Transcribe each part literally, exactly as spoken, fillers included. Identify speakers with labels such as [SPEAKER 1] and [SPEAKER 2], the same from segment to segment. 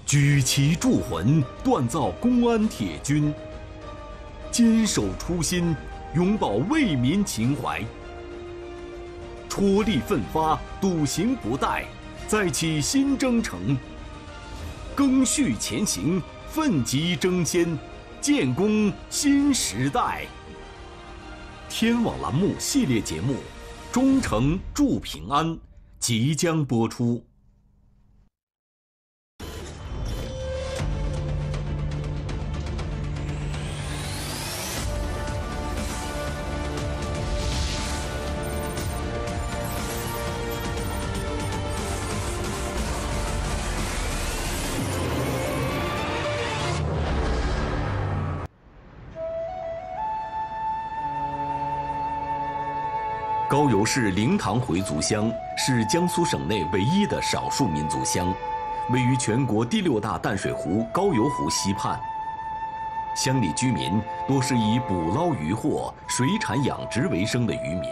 [SPEAKER 1] 举旗铸魂，锻造公安铁军，坚守初心，永葆为民情怀。踔厉奋发，笃行不怠，再起新征程。赓续前行，奋楫争先，建功新时代。天网栏目系列节目《忠诚祝平安》即将播出。高邮市灵堂回族乡是江苏省内唯一的少数民族乡，位于全国第六大淡水湖高邮湖西畔。乡里居民多是以捕捞渔获、水产养殖为生的渔民。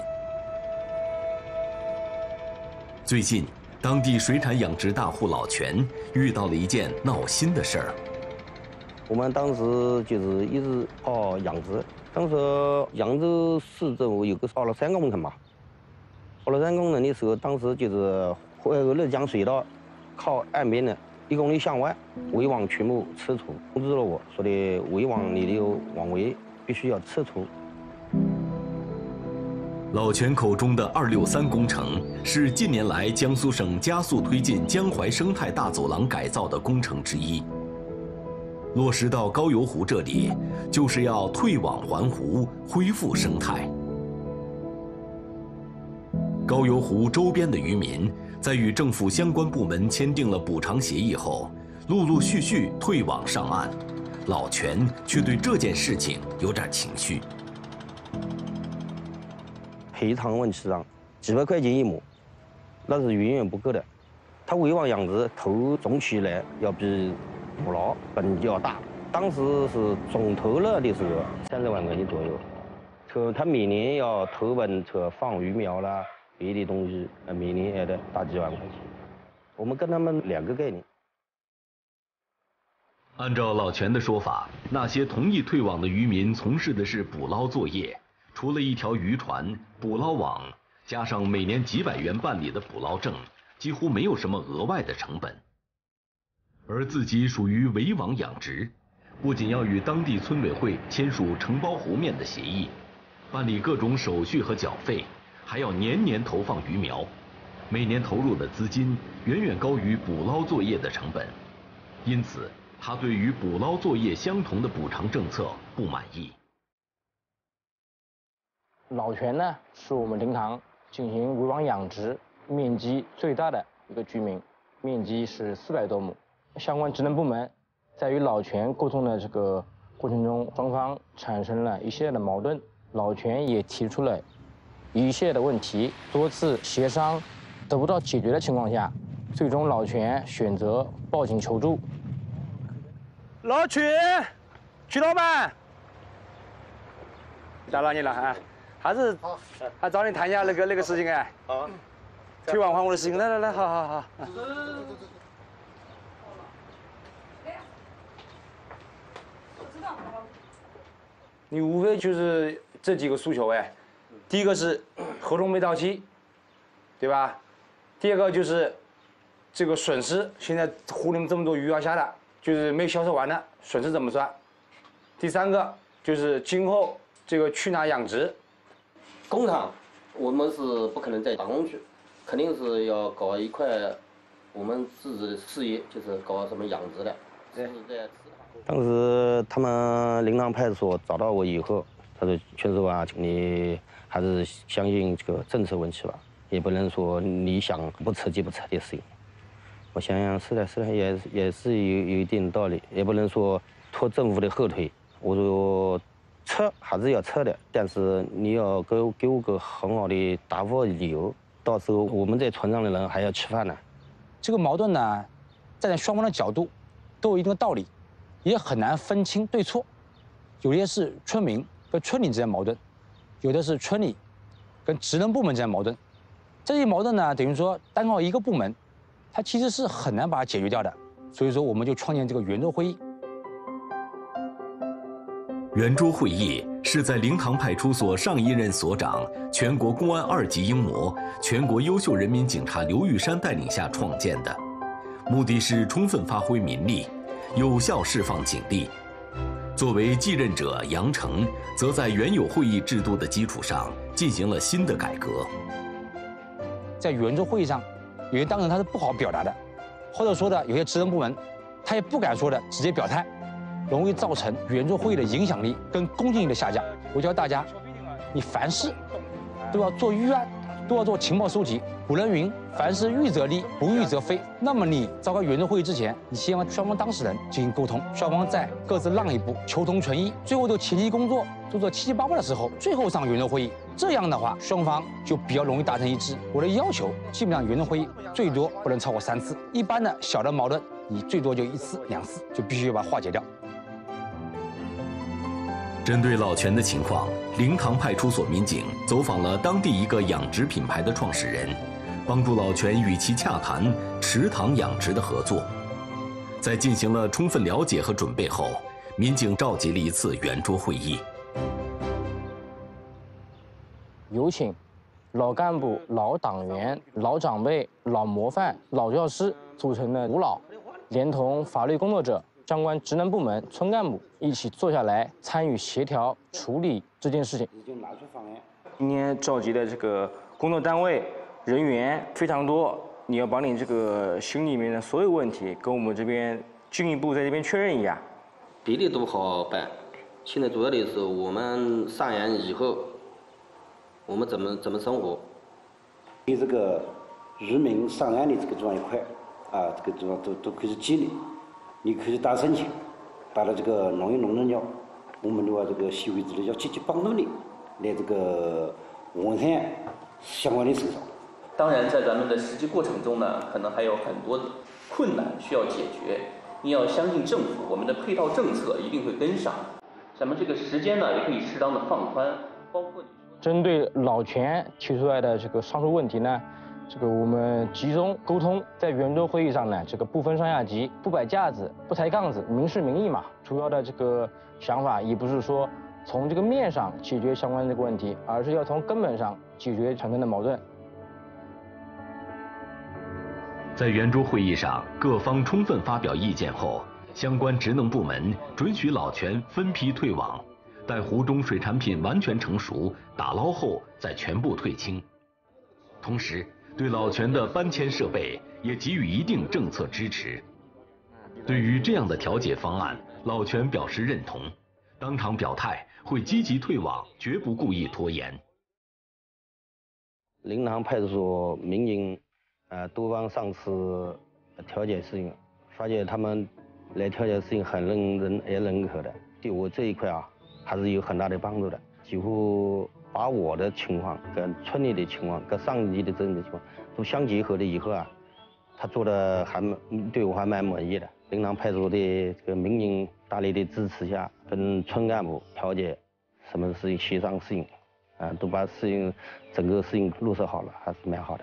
[SPEAKER 1] 最近，当地水产养殖大户老全遇到了一件闹心的事儿。
[SPEAKER 2] 我们当时就是一直搞养殖，当时扬州市政府有个搞了三个工程嘛。搞了三工程的时候，当时就是呃内江水道靠岸边的一公里向外，围网全部撤除，通知了我说的围网里的网围必须要撤除。
[SPEAKER 1] 老全口中的“二六三”工程是近年来江苏省加速推进江淮生态大走廊改造的工程之一。落实到高邮湖这里，就是要退网还湖，恢复生态。高邮湖周边的渔民在与政府相关部门签订了补偿协议后，陆陆续续退网上岸，老全却对这件事情有点情绪。
[SPEAKER 2] 赔偿问题上，几百块钱一亩，那是远远不够的。他围网养殖投种起来要比捕捞本要大，当时是总投了的时候三十万块钱左右，投他每年要投本投放鱼苗啦。别的东西，呃，每年也得大几万块钱。我们跟他们两个概念。
[SPEAKER 1] 按照老全的说法，那些同意退网的渔民从事的是捕捞作业，除了一条渔船、捕捞网，加上每年几百元办理的捕捞证，几乎没有什么额外的成本。而自己属于围网养殖，不仅要与当地村委会签署承包湖面的协议，办理各种手续和缴费。还要年年投放鱼苗，每年投入的资金远远高于捕捞作业的成本，因此他对与捕捞作业相同的补偿政策不满意。
[SPEAKER 3] 老全呢，是我们灵堂进行围网养殖面积最大的一个居民，面积是四百多亩。相关职能部门在与老全沟通的这个过程中，双方产生了一系列的矛盾，老全也提出了一系列的问题，多次协商得不到解决的情况下，最终老全选择报警求助。
[SPEAKER 4] 老全，曲老板，打扰你了啊，还是还找你谈一下那个那个事情哎。啊。退网还湖的事情，来来来，好好好。你无非就是这几个诉求哎。第一个是合同没到期，对吧？第二个就是这个损失，现在湖里面这么多鱼要下的，就是没销售完的损失怎么算？第三个就是今后这个去哪养殖？
[SPEAKER 2] 工厂我们是不可能再打工去，肯定是要搞一块我们自己的事业，就是搞什么养殖的。对。当时他们灵堂派出所找到我以后，他说：“全叔啊，你还是相信这个政策问题吧，也不能说你想不撤就不撤的事情。”我想想，是的，是的，也也是有有一定道理，也不能说拖政府的后腿。我说撤还是要撤的，但是你要给给我个很好的答复理由，到时候我们在船上的人还要吃饭呢。
[SPEAKER 3] 这个矛盾呢，站在双方的角度都有一定的道理，也很难分清对错。有些是村民跟村里之间矛盾，有的是村里跟职能部门之间矛盾。这些矛盾呢，等于说单靠一个部门，它其实是很难把它解决掉的。
[SPEAKER 4] 所以说我们就创建这个圆桌会议。
[SPEAKER 1] 圆桌会议是在灵堂派出所上一任所长、全国公安二级英模、全国优秀人民警察刘玉山带领下创建的，目的是充分发挥民力，有效释放警力。作为继任者，杨成则在原有会议制度的基础上进行了新的改革。
[SPEAKER 4] 在圆桌会议上，有些当事人他是不好表达的，或者说的有些职能部门，他也不敢说的直接表态，容易造成圆桌会议的影响力跟公信力的下降。我教大家，你凡事都要做预案，都要做情报收集。古人云：“凡事预则立，不预则废。”那么你召开圆桌会议之前，你先让双方当事人进行沟通，双方再各自让一步，求同存异。最后就前期工作做做七七八八的时候，最后上圆桌会议。这样的话，双方就比较容易达成一致。我的要求，基本上圆桌会议最多不能超过三次，一般的小的矛盾，你最多就一次两次，就必须要把它化解掉。
[SPEAKER 1] 针对老全的情况，灵堂派出所民警走访了当地一个养殖品牌的创始人，帮助老全与其洽谈池塘养殖的合作。在进行了充分了解和准备后，民警召集了一次圆桌会议。
[SPEAKER 3] 有请老干部、老党员、老长辈、老模范、老教师组成的五老，连同法律工作者、相关职能部门、村干部一起坐下来参与协调处理这件事情。已经拿出方案。今天召集的这个工作单位人员非常多，你要把你这个心里面的所有问题跟我们这边进一步在这边确认一下。
[SPEAKER 2] 别的都好办，现在主要的是我们上岸以后，我们怎么怎么生活。
[SPEAKER 5] 对这个渔民上岸的这个这样一块啊，这个地方都都可以激励。你可以打申请，打了这个农业农政局，我们的话这个县委之类要积极帮助你，来这个完善相关的手续。
[SPEAKER 6] 当然，在咱们的实际过程中呢，可能还有很多困难需要解决。你要相信政府，我们的配套政策一定会跟上。咱们这个时间呢，也可以适当的放宽，包括你针对老全提出来的这个上述问题呢。这个我们集中沟通，在圆桌会议上呢，这个不分上下级，不摆架子，不抬杠子，民事民意嘛。主要的这个想法也不是说从这个面上解决相关的这个问题，而是要从根本上解决产生的矛盾。
[SPEAKER 1] 在圆桌会议上，各方充分发表意见后，相关职能部门准许老全分批退网，待湖中水产品完全成熟、打捞后再全部退清。同时，对老全的搬迁设备也给予一定政策支持。对于这样的调解方案，老全表示认同，当场表态会积极退网，绝不故意拖延。
[SPEAKER 7] 灵堂派出所民警，呃，多方上次调解事情，发现他们来调解事情很认真也认可的，对我这一块啊，还是有很大的帮助的，几乎。把我的情况跟村里的情况跟上级的这种情况都相结合了以后啊，他做的还对我还蛮满意的。灵堂派出所的这个民警大力的支持下，跟村干部调解什么事情协商事情，啊，都把事情整个事情落实好了，还是蛮好的。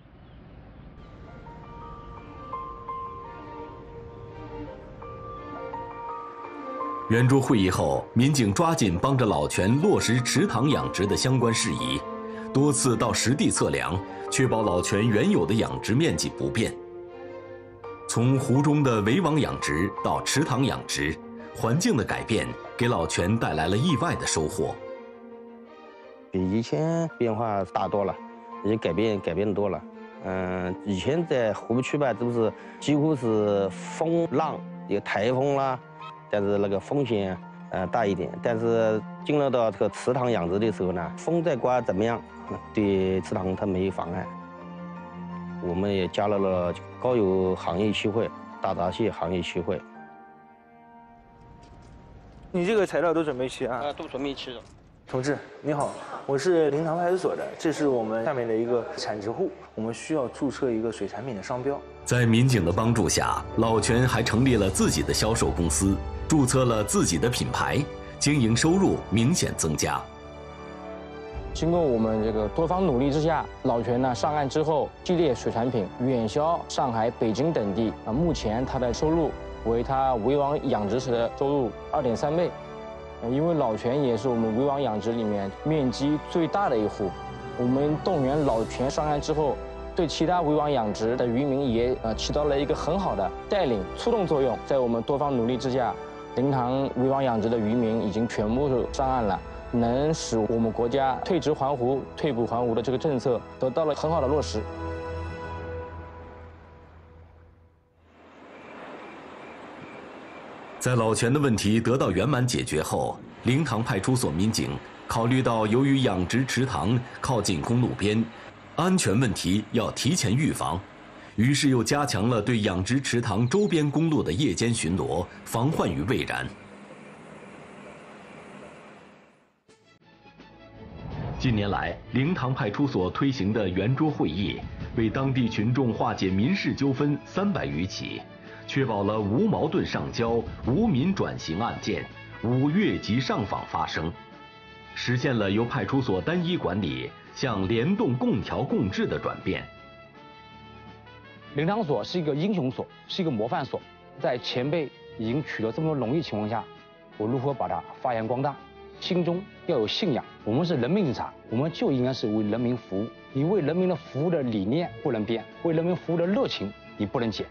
[SPEAKER 1] 圆桌会议后，民警抓紧帮着老全落实池塘养殖的相关事宜，多次到实地测量，确保老全原有的养殖面积不变。从湖中的围网养殖到池塘养殖，环境的改变给老全带来了意外的收获。
[SPEAKER 7] 比以前变化大多了，已经改变改变多了。嗯，以前在湖区吧，都是几乎是风浪有台风啦。但是那个风险呃大一点，但是进入到这个池塘养殖的时候呢，风再刮怎么样，对池塘它没有妨碍。我们也加入了高邮行业协会、大闸蟹行业协会。
[SPEAKER 8] 你这个材料都准备齐啊？
[SPEAKER 2] 啊，都准备齐了。
[SPEAKER 8] 同志你好，我是灵堂派出所的，这是我们下面的一个产殖户，我们需要注册一个水产品的商标。
[SPEAKER 1] 在民警的帮助下，老全还成立了自己的销售公司，注册了自己的品牌，经营收入明显增加。
[SPEAKER 3] 经过我们这个多方努力之下，老全呢上岸之后，系列水产品远销上海、北京等地。啊，目前它的收入为它围网养殖时的收入二点三倍。因为老全也是我们围网养殖里面面积最大的一户，我们动员老全上岸之后，对其他围网养殖的渔民也呃起到了一个很好的带领促动作用。在我们多方努力之下，灵塘围网养殖的渔民已经全部上岸了，能使我们国家退殖还湖、退捕还湖的这个政策得到了很好的落实。
[SPEAKER 1] 在老全的问题得到圆满解决后，灵塘派出所民警考虑到由于养殖池塘靠近公路边，安全问题要提前预防，于是又加强了对养殖池塘周边公路的夜间巡逻，防患于未然。近年来，灵塘派出所推行的圆桌会议，为当地群众化解民事纠纷三百余起，确保了无矛盾上交、无民转型案件、无越级上访发生，实现了由派出所单一管理向联动共调共治的转变。
[SPEAKER 3] 灵塘所是一个英雄所，是一个模范所，在前辈已经取得这么多荣誉情况下，我如何把它发扬光大？心中要有信仰，我们是人民之茶，我们就应该是为人民服务。你为人民的服务的理念不能变，为人民服务的热情你不能减。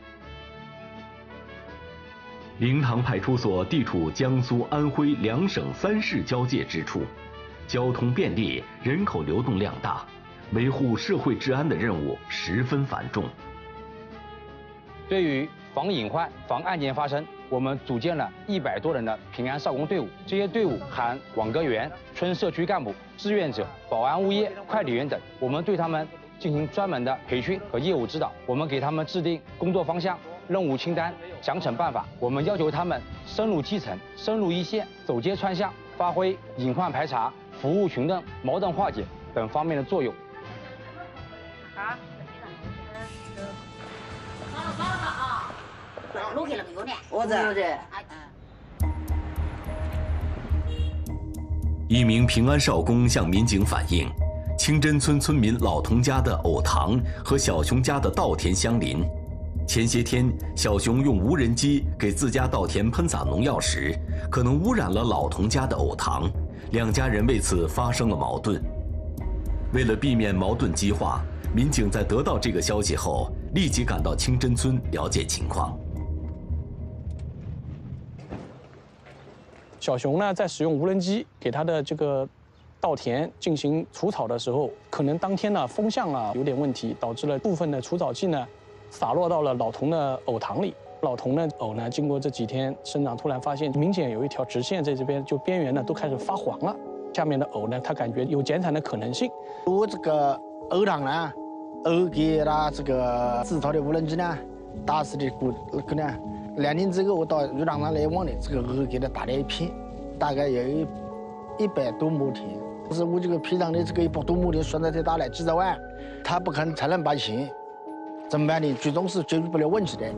[SPEAKER 1] 灵塘派出所地处江苏、安徽两省三市交界之处，交通便利，人口流动量大，维护社会治安的任务十分繁重。
[SPEAKER 3] 对于防隐患、防案件发生，我们组建了一百多人的平安少工队伍。这些队伍含网格员、村社区干部、志愿者、保安物业、快递员等。我们对他们进行专门的培训和业务指导。我们给他们制定工作方向、任务清单、奖惩办法。我们要求他们深入基层、深入一线、走街串巷，发挥隐患排查、服务群众、矛盾化解等方面的作用。
[SPEAKER 9] 好。录给了没有呢？我在这。
[SPEAKER 1] 一名平安少工向民警反映，清真村村民老童家的藕塘和小熊家的稻田相邻。前些天，小熊用无人机给自家稻田喷洒农药时，可能污染了老童家的藕塘，两家人为此发生了矛盾。为了避免矛盾激化，民警在得到这个消息后，立即赶到清真村了解情况。
[SPEAKER 10] 小熊呢，在使用无人机给它的这个稻田进行除草的时候，可能当天呢风向啊有点问题，导致了部分的除草剂呢洒落到了老童的藕塘里。老童的藕呢，经过这几天生长，突然发现明显有一条直线在这边，就边缘呢都开始发黄了。下面的藕呢，他感觉有减产的可能性。
[SPEAKER 11] 我这个藕塘呢，藕给它这个制造的无人机呢，打死的过那个呢。两天之后，我到鱼塘上来望的，这个鹅给它打了一片，大概有一一百多亩田。可是我这个皮塘的这个一百多亩田，算得太大了，几十万，他不肯承认把钱，怎么办呢？最终是解决不了问题的。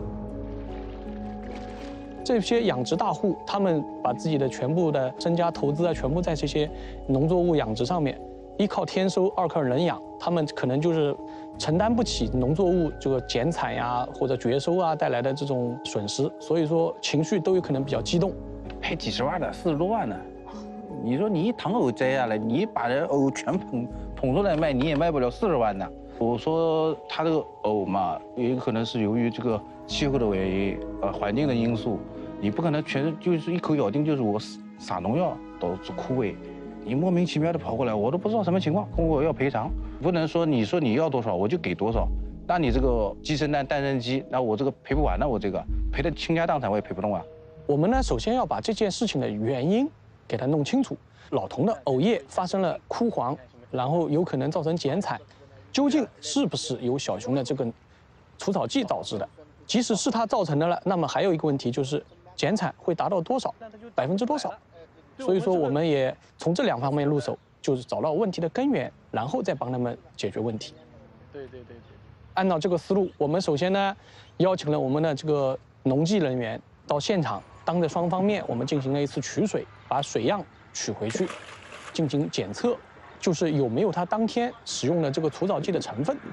[SPEAKER 10] 这些养殖大户，他们把自己的全部的身家投资啊，全部在这些农作物养殖上面，一靠天收，二靠人养，他们可能就是承担不起农作物这个减产呀或者绝收啊带来的这种损失，所以说情绪都有可能比较激动。
[SPEAKER 12] 赔几十万的，四十多万的，你说你一塘藕摘下来，你把这藕全捧捧出来卖，你也卖不了四十万的。我说他这个藕嘛，也可能是由于这个气候的原因，呃，环境的因素，你不可能全就是一口咬定就是我撒农药导致枯萎。你莫名其妙的跑过来，我都不知道什么情况，跟我要赔偿，不能说你说你要多少我就给多少，那你这个鸡生蛋蛋生鸡，那我这个赔不完，那我这个赔的倾家荡产我也赔不动啊。
[SPEAKER 10] 我们呢，首先要把这件事情的原因给它弄清楚。老童的藕叶发生了枯黄，然后有可能造成减产，究竟是不是由小熊的这个除草剂导致的？即使是它造成的了，那么还有一个问题就是减产会达到多少，百分之多少？所以说，我们也从这两方面入手，就是找到问题的根源，然后再帮他们解决问题。
[SPEAKER 12] 对对对对。
[SPEAKER 10] 按照这个思路，我们首先呢，邀请了我们的这个农技人员到现场，当着双方面，我们进行了一次取水，把水样取回去，进行检测， 就是有没有它当天使用的这个除草剂的成分。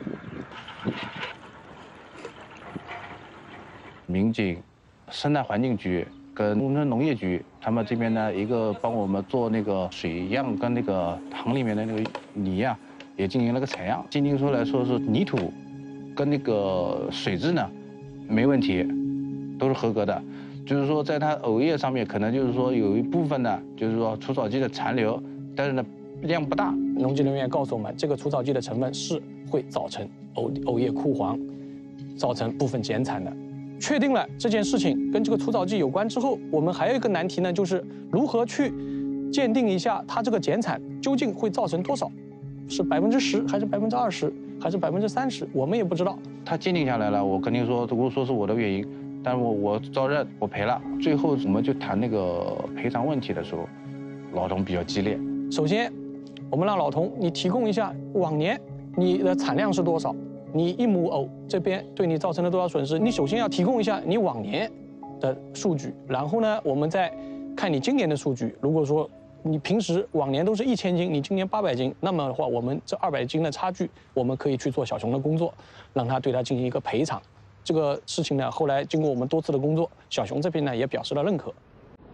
[SPEAKER 12] 民警、生态环境局跟农村农业局，他们这边呢，一个帮我们做那个水样跟那个塘里面的那个泥啊，也进行了个采样，鉴定出来说是泥土跟那个水质呢没问题，都是合格的。就是说，在它藕叶上面可能就是说有一部分呢，就是说除草剂的残留，但是呢量不大。
[SPEAKER 10] 农技人员告诉我们，这个除草剂的成分是会造成藕藕叶枯黄，造成部分减产的。确定了这件事情跟这个除草剂有关之后，我们还有一个难题呢，就是如何去鉴定一下它这个减产究竟会造成多少，是百分之十还是百分之二十还是百分之三十，我们也不知道。
[SPEAKER 12] 他鉴定下来了，我肯定说，如果说是我的原因，但是我我招认我赔了。最后我们就谈那个赔偿问题的时候，老童比较激烈。
[SPEAKER 10] 首先，我们让老童你提供一下往年你的产量是多少。你一亩藕这边对你造成了多少损失？你首先要提供一下你往年的数据，然后呢，我们再看你今年的数据。如果说你平时往年都是一千斤，你今年八百斤，那么的话，我们这二百斤的差距，我们可以去做小熊的工作，让他对他进行一个赔偿。这个事情呢，后来经过我们多次的工作，小熊这边呢也表示了认可。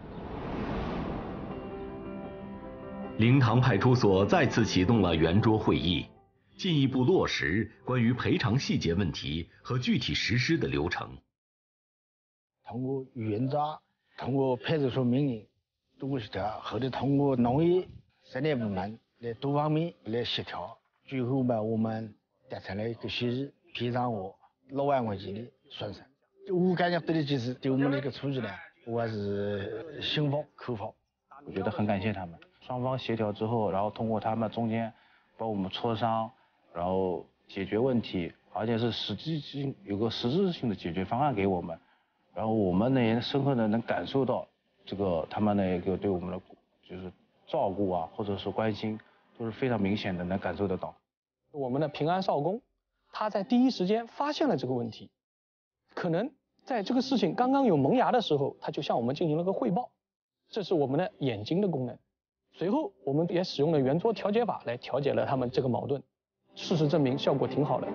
[SPEAKER 1] 灵堂派出所再次启动了圆桌会议。进一步落实关于赔偿细节问题和具体实施的流程。
[SPEAKER 11] 通过圆桌，通过派出所民营多个协调，或者通过农业生态部门来多方面来协调，最后吧，我们达成了一个协议，赔偿我六万块钱的损失。我感觉对的就是对我们这个处置呢，我还是心服口服。
[SPEAKER 12] 我觉得很感谢他们，双方协调之后，然后通过他们中间帮我们磋商。然后解决问题，而且是实际性有个实质性的解决方案给我们，然后我们呢也深刻的能感受到这个他们的一个对我们的就是照顾啊，或者是关心，都是非常明显的能感受得到。
[SPEAKER 10] 我们的平安少工，他在第一时间发现了这个问题，可能在这个事情刚刚有萌芽的时候，他就向我们进行了个汇报，这是我们的眼睛的功能。随后我们也使用了圆桌调解法来调解了他们这个矛盾。事实证明，效果挺好的。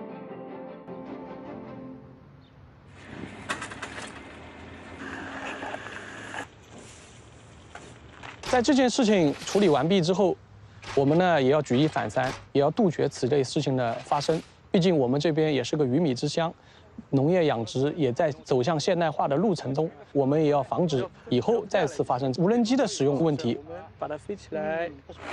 [SPEAKER 10] 在这件事情处理完毕之后，我们呢也要举一反三，也要杜绝此类事情的发生。毕竟我们这边也是个鱼米之乡，农业养殖也在走向现代化的路程中，我们也要防止以后再次发生无人机的使用问题。把它飞起来。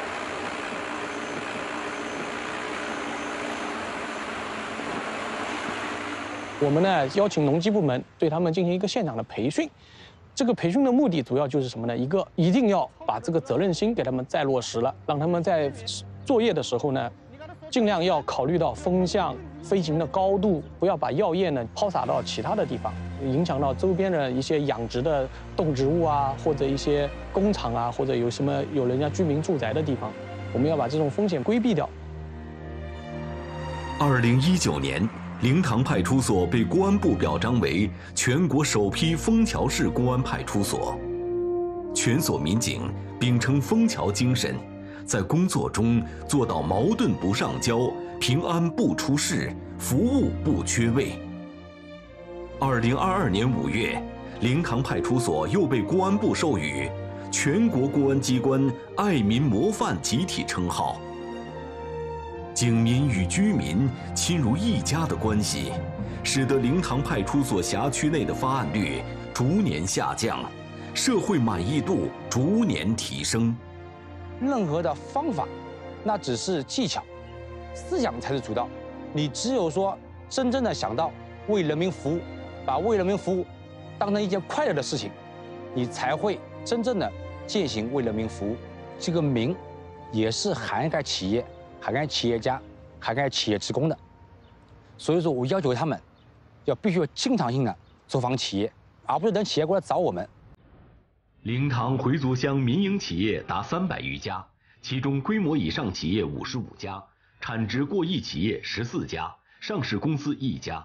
[SPEAKER 10] 我们呢邀请农机部门对他们进行一个现场的培训，这个培训的目的主要就是什么呢？一个一定要把这个责任心给他们再落实了，让他们在作业的时候呢，尽量要考虑到风向、飞行的高度，不要把药液呢抛洒到其他的地方，影响到周边的一些养殖的动植物啊，或者一些工厂啊，或者有什么有人家居民住宅的地方，我们要把这种风险规避掉。
[SPEAKER 1] 二零一九年。灵堂派出所被公安部表彰为全国首批枫桥市公安派出所。全所民警秉承枫桥精神，在工作中做到矛盾不上交，平安不出事，服务不缺位。二零二二年五月，灵堂派出所又被公安部授予全国公安机关爱民模范集体称号。警民与居民亲如一家的关系，使得灵堂派出所辖区内的发案率逐年下降，社会满意度逐年提升。
[SPEAKER 13] 任何的方法，那只是技巧，思想才是主导。你只有说真正的想到为人民服务，把为人民服务当成一件快乐的事情，你才会真正的践行为人民服务。这个民，也是涵盖企业。涵盖企业家，涵盖企业职工的，所以说我要求他们，要必须要经常性的走访企业，而不是等企业过来找我们。
[SPEAKER 1] 灵堂回族乡民营企业达三百余家，其中规模以上企业五十五家，产值过亿企业十四家，上市公司一家。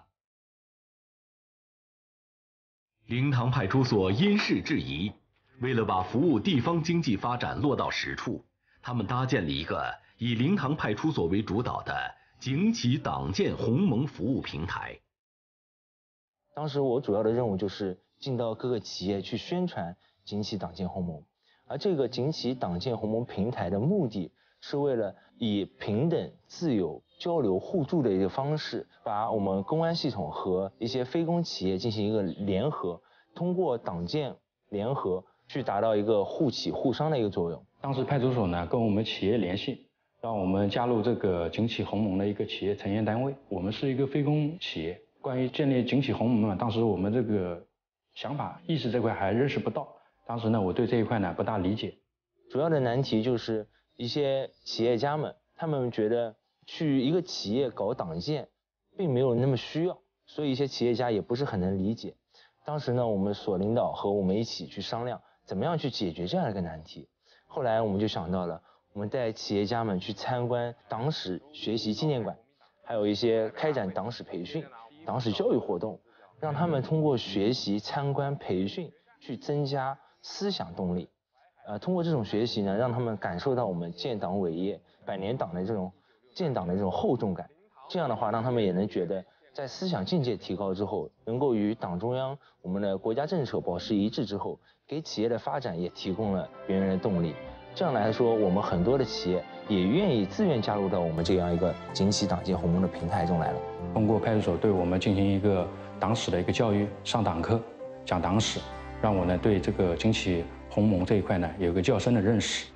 [SPEAKER 1] 灵堂派出所因事制宜，为了把服务地方经济发展落到实处，他们搭建了一个以灵堂派出所为主导的景启党建鸿蒙服务平台。
[SPEAKER 8] 当时我主要的任务就是进到各个企业去宣传景启党建鸿蒙，而这个景启党建鸿蒙平台的目的是为了以平等、自由、交流、互助的一个方式，把我们公安系统和一些非公企业进行一个联合，通过党建联合去达到一个互企互商的一个作用。
[SPEAKER 14] 当时派出所呢跟我们企业联系，让我们加入这个景启鸿蒙的一个企业成员单位。我们是一个非公企业，关于建立景启鸿蒙呢，当时我们这个想法意识这块还认识不到。当时呢，我对这一块呢不大理解。
[SPEAKER 8] 主要的难题就是一些企业家们，他们觉得去一个企业搞党建并没有那么需要，所以一些企业家也不是很能理解。当时呢，我们所领导和我们一起去商量怎么样去解决这样一个难题。后来我们就想到了，我们带企业家们去参观党史学习纪念馆，还有一些开展党史培训、党史教育活动，让他们通过学习、参观、培训去增加思想动力。呃，通过这种学习呢，让他们感受到我们建党伟业、百年党的这种建党的这种厚重感。这样的话，让他们也能觉得，在思想境界提高之后，能够与党中央、我们的国家政策保持一致之后，给企业的发展也提供了源源的动力。这样来说，我们很多的企业也愿意自愿加入到我们这样一个景启党建鸿蒙的平台中来了。
[SPEAKER 14] 通过派出所对我们进行一个党史的一个教育，上党课，讲党史，让我呢对这个景启鸿蒙这一块呢有个较深的认识。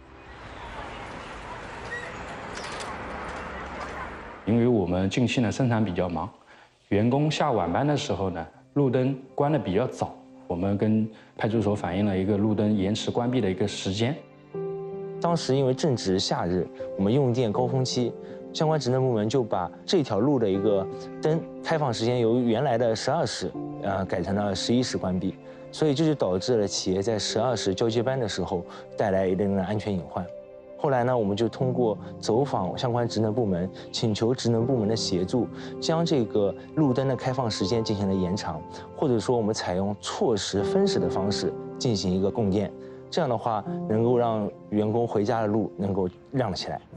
[SPEAKER 14] 因为我们近期呢生产比较忙，员工下晚班的时候呢，路灯关得比较早，我们跟派出所反映了一个路灯延迟关闭的一个时间。
[SPEAKER 8] 当时因为正值夏日，我们用电高峰期，相关职能部门就把这条路的一个灯开放时间由原来的十二时，呃，改成了十一时关闭，所以这就导致了企业在十二时交接班的时候带来一定的安全隐患。后来呢，我们就通过走访相关职能部门，请求职能部门的协助，将这个路灯的开放时间进行了延长，或者说我们采用错时分时的方式进行一个供电。这样的话，能够让员工回家的路能够亮起来。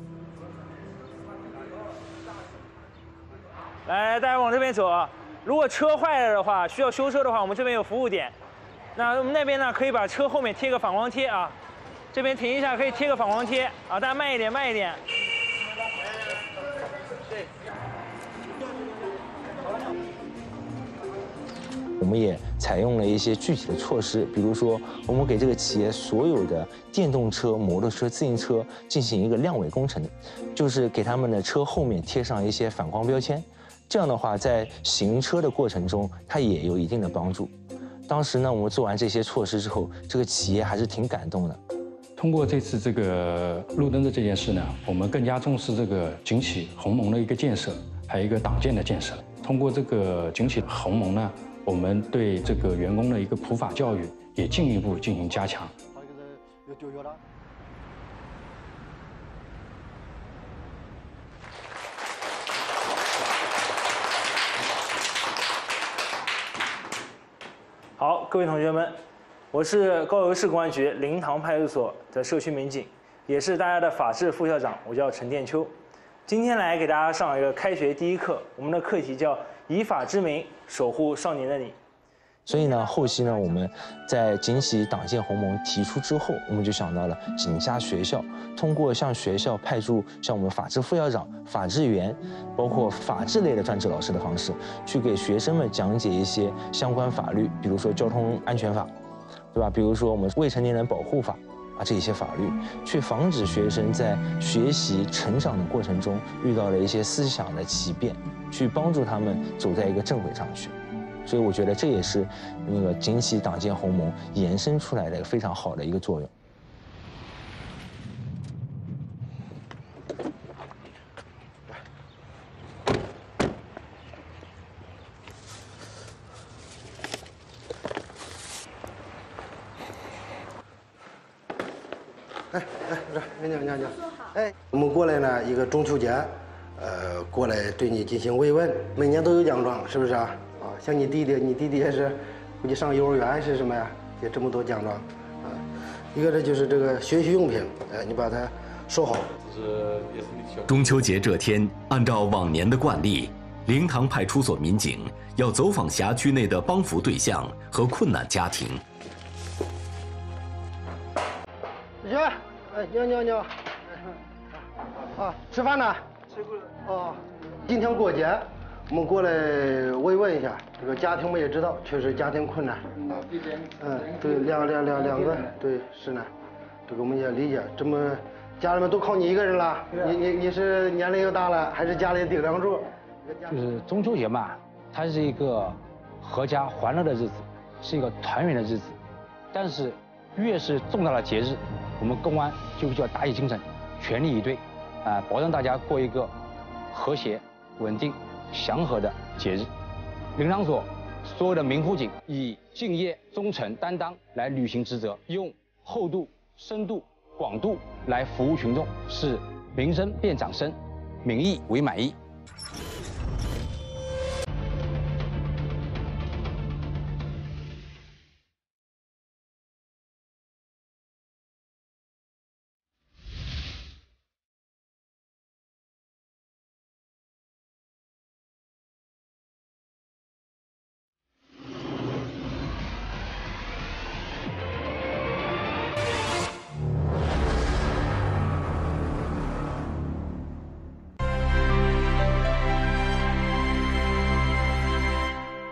[SPEAKER 4] 来，大家往这边走啊！如果车坏了的话，需要修车的话，我们这边有服务点。那我们那边呢，可以把车后面贴个反光贴啊。这边停一下，可以贴个反光贴啊，大家慢一点，慢一点。对。
[SPEAKER 8] 我们也采用了一些具体的措施，比如说，我们给这个企业所有的电动车、摩托车、自行车进行一个亮尾工程，就是给他们的车后面贴上一些反光标签。这样的话，在行车的过程中，它也有一定的帮助。当时呢，我们做完这些措施之后，这个企业还是挺感动的。
[SPEAKER 14] 通过这次这个路灯的这件事呢，我们更加重视这个景启鸿蒙的一个建设，还有一个党建的建设。通过这个景启鸿蒙呢，我们对这个员工的一个普法教育也进一步进行加强。
[SPEAKER 4] 好，各位同学们，我是高邮市公安局灵堂派出所的社区民警，也是大家的法制副校长，我叫陈殿秋。今天来给大家上一个开学第一课，我们的课题叫“以法之名守护少年的你”。
[SPEAKER 8] 所以呢，后期呢，我们在景启党建鸿蒙提出之后，我们就想到了景家学校，通过向学校派驻像我们法制副校长、法制员，包括法制类的专职老师的方式，去给学生们讲解一些相关法律，比如说交通安全法，对吧？比如说我们未成年人保护法啊，这些法律，去防止学生在学习成长的过程中遇到了一些思想的奇变，去帮助他们走在一个正轨上去。所以我觉得这也是那个景启党建鸿蒙延伸出来的非常好的一个作用。
[SPEAKER 15] 哎哎，不是，美娘娘娘，哎，我们过来呢，一个中秋节，呃，过来对你进行慰问，每年都有奖状，是不是啊？啊，像你弟弟，你弟弟也是，估计上幼儿园是什么呀？也这么多奖状，啊，一个呢就是这个学习用品，哎，你把它说好。
[SPEAKER 1] 中秋节这天，按照往年的惯例，灵堂派出所民警要走访辖区内的帮扶对象和困难家庭。
[SPEAKER 15] 姐，哎，你好，你好，你好。啊，吃饭呢？吃过了。哦，今天过节，我们过来慰问一下。这个家庭们也知道，确实家庭困难。嗯，对，两两两两个，对，是呢。这个我们也理解。这么，家里面都靠你一个人了。你你你是年龄又大了，还是家里顶梁柱？
[SPEAKER 13] 就是中秋节嘛，它是一个阖家欢乐的日子，是一个团圆的日子。但是，越是重大的节日，我们公安就比较打起精神，全力以对。啊，保证大家过一个和谐、稳定、祥和的节日。灵堂所所有的民辅警以敬业、忠诚、担当来履行职责，用厚度、深度、广度来服务群众，使民生变掌声，民意为满意。